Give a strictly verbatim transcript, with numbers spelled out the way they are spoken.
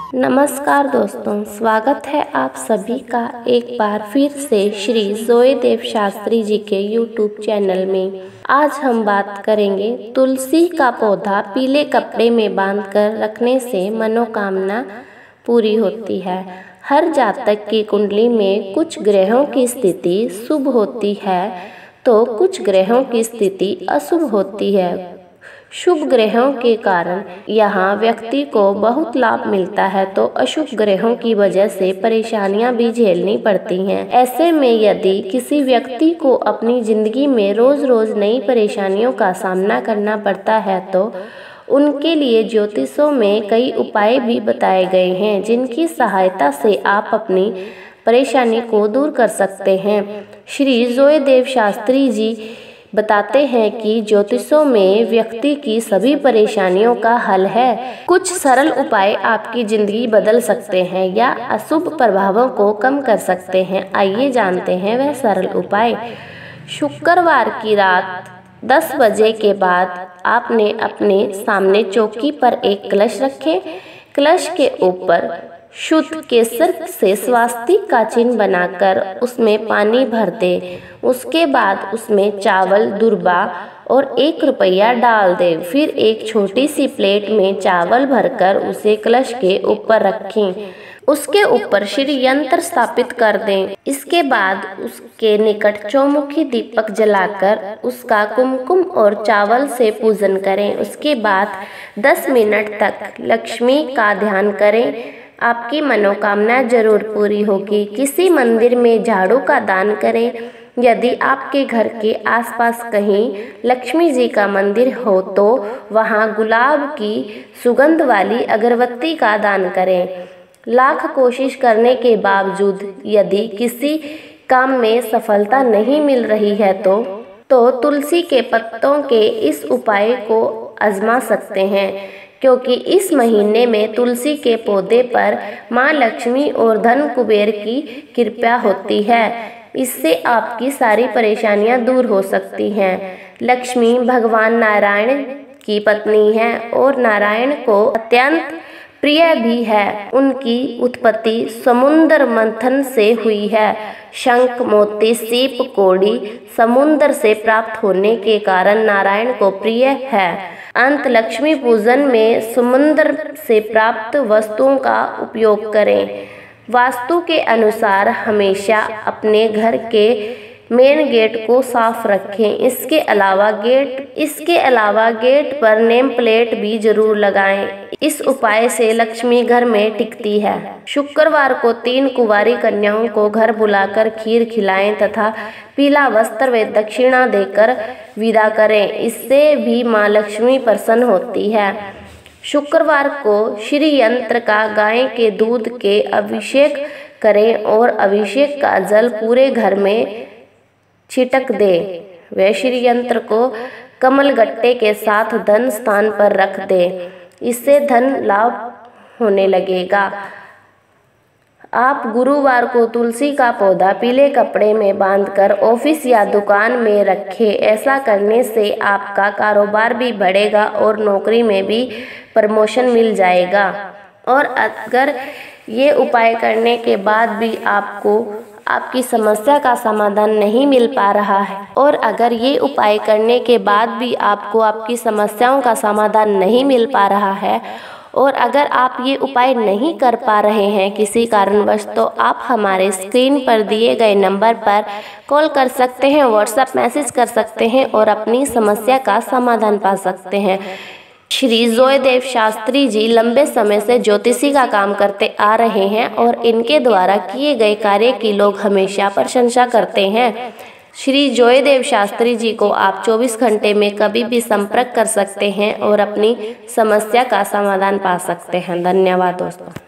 नमस्कार दोस्तों, स्वागत है आप सभी का एक बार फिर से श्री जोयदेव शास्त्री जी के यूट्यूब चैनल में। आज हम बात करेंगे तुलसी का पौधा पीले कपड़े में बांधकर रखने से मनोकामना पूरी होती है। हर जातक की कुंडली में कुछ ग्रहों की स्थिति शुभ होती है तो कुछ ग्रहों की स्थिति अशुभ होती है। शुभ ग्रहों के कारण यहाँ व्यक्ति को बहुत लाभ मिलता है तो अशुभ ग्रहों की वजह से परेशानियां भी झेलनी पड़ती हैं। ऐसे में यदि किसी व्यक्ति को अपनी जिंदगी में रोज रोज नई परेशानियों का सामना करना पड़ता है तो उनके लिए ज्योतिषों में कई उपाय भी बताए गए हैं जिनकी सहायता से आप अपनी परेशानी को दूर कर सकते हैं। श्री जोयदेव शास्त्री जी बताते हैं कि ज्योतिषों में व्यक्ति की सभी परेशानियों का हल है। कुछ सरल उपाय आपकी जिंदगी बदल सकते हैं या अशुभ प्रभावों को कम कर सकते हैं। आइए जानते हैं वह सरल उपाय। शुक्रवार की रात दस बजे के बाद आपने अपने सामने चौकी पर एक कलश रखें। कलश के ऊपर शुद्ध केसर से स्वास्तिक का चिन्ह बनाकर उसमें पानी भर दे। उसके बाद उसमें चावल, दुर्बा और एक रुपया डाल दे। फिर एक छोटी सी प्लेट में चावल भरकर उसे कलश के ऊपर रखें। उसके ऊपर श्री यंत्र स्थापित कर दें। इसके बाद उसके निकट चौमुखी दीपक जलाकर उसका कुमकुम और चावल से पूजन करें। उसके बाद दस मिनट तक लक्ष्मी का ध्यान करें। आपकी मनोकामना जरूर पूरी होगी। किसी मंदिर में झाड़ू का दान करें। यदि आपके घर के आसपास कहीं लक्ष्मी जी का मंदिर हो तो वहां गुलाब की सुगंध वाली अगरबत्ती का दान करें। लाख कोशिश करने के बावजूद यदि किसी काम में सफलता नहीं मिल रही है तो तो तुलसी के पत्तों के इस उपाय को आजमा सकते हैं, क्योंकि इस महीने में तुलसी के पौधे पर माँ लक्ष्मी और धन कुबेर की कृपा होती है। इससे आपकी सारी परेशानियां दूर हो सकती हैं। लक्ष्मी भगवान नारायण की पत्नी है और नारायण को अत्यंत प्रिय भी है। उनकी उत्पत्ति समुद्र मंथन से हुई है। शंख, मोती, सीप, कौड़ी समुद्र से प्राप्त होने के कारण नारायण को प्रिय है। अंत लक्ष्मी पूजन में समुद्र से प्राप्त वस्तुओं का उपयोग करें। वास्तु के अनुसार हमेशा अपने घर के मेन गेट को साफ रखें। इसके अलावा गेट इसके अलावा गेट पर नेम प्लेट भी जरूर लगाएं। इस उपाय से लक्ष्मी घर में टिकती है। शुक्रवार को तीन कुंवारी कन्याओं को घर बुलाकर खीर खिलाएं तथा पीला वस्त्र व दक्षिणा देकर विदा करें। इससे भी माँ लक्ष्मी प्रसन्न होती है। शुक्रवार को श्री यंत्र का गाय के दूध के अभिषेक करें और अभिषेक का जल पूरे घर में छिटक दे। वह श्री यंत्र को कमल गट्टे के साथ धन स्थान पर रख दे। इससे धन लाभ होने लगेगा। आप गुरुवार को तुलसी का पौधा पीले कपड़े में बांधकर ऑफिस या दुकान में रखें। ऐसा करने से आपका कारोबार भी बढ़ेगा और नौकरी में भी प्रमोशन मिल जाएगा। और अगर ये उपाय करने के बाद भी आपको आपकी समस्या का समाधान नहीं मिल पा रहा है और अगर ये उपाय करने के बाद भी आपको आपकी समस्याओं का समाधान नहीं मिल पा रहा है और अगर आप ये उपाय नहीं कर पा रहे हैं किसी कारणवश, तो आप हमारे स्क्रीन पर दिए गए नंबर पर कॉल कर सकते हैं, व्हाट्सएप मैसेज कर सकते हैं और अपनी समस्या का समाधान पा सकते हैं। श्री जोयदेव शास्त्री जी लंबे समय से ज्योतिषी का काम करते आ रहे हैं और इनके द्वारा किए गए कार्य की लोग हमेशा प्रशंसा करते हैं। श्री जोयदेव शास्त्री जी को आप चौबीस घंटे में कभी भी संपर्क कर सकते हैं और अपनी समस्या का समाधान पा सकते हैं। धन्यवाद दोस्तों।